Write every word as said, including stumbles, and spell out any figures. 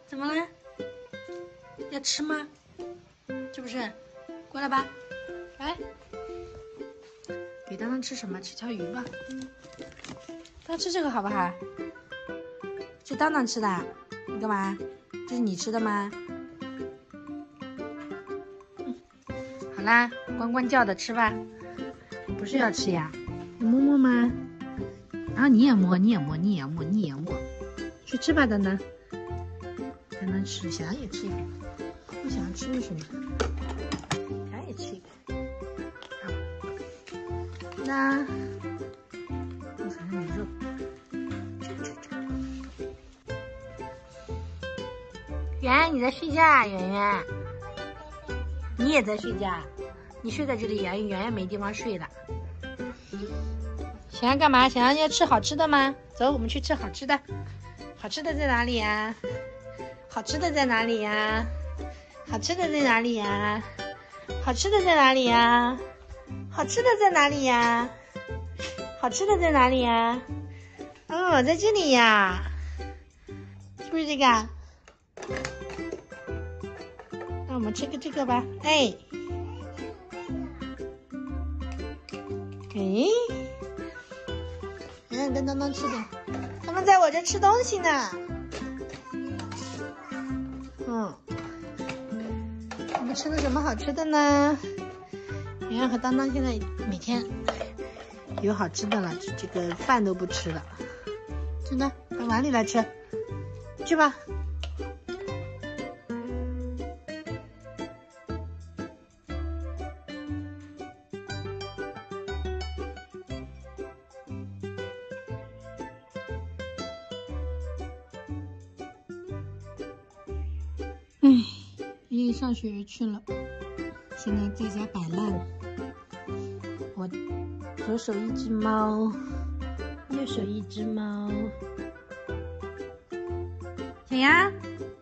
怎么了？要吃吗？是不是？过来吧，来，给当当吃什么？吃条鱼吧。当吃这个好不好？是当当吃的，你干嘛？这是你吃的吗？嗯，好啦，关关叫的吃吧。不是要吃呀？你摸摸吗？然后你也摸，你也摸，你也摸，你也摸。去吃吧，当当。当当吃，想也吃一个。不想吃为什么？想也吃一个。好，那我想让你肉。圆，你在睡觉啊？圆圆，你也在睡觉？你睡在这里，圆圆圆没地方睡了。想要干嘛？想要要吃好吃的吗？走，我们去吃好吃的。好吃的在哪里呀？好吃的在哪里呀？好吃的在哪里呀？好吃的在哪里呀？好吃的在哪里呀？好吃的在哪里呀？哦，在这里呀，是不是这个？那我们吃个这个吧。哎，哎，嗯，跟当当吃点。他们在我这吃东西呢。嗯。我们吃了什么好吃的呢？圆圆和当当现在每天有好吃的了，这个饭都不吃了。真的，到碗里来吃，去吧。唉，爷爷上学去了。现在在家摆烂，我左手一只猫，右手一只猫。小羊，